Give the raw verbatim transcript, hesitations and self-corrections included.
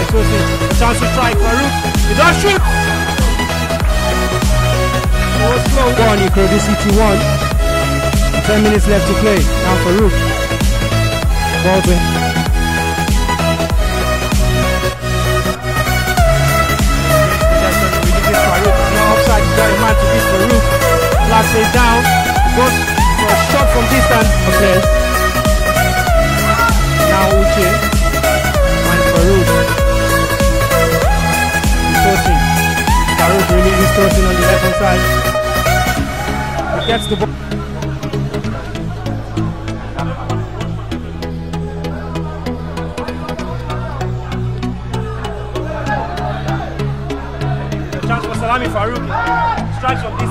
by Sosin. Chance to strike. Farouk. He does shoot. It was slow. One, Ikorodu City one. Ten minutes left to play. Now Farouk. Baldwin. Offside, he's got a man to beat Farouk. Last face down. Goes for a shot from distance. Okay. Now Uche. And Farouk. Tosin. Farouk releases Tosin on the left hand side. He gets the ball. Chance for Salami Farouk. Strikes from this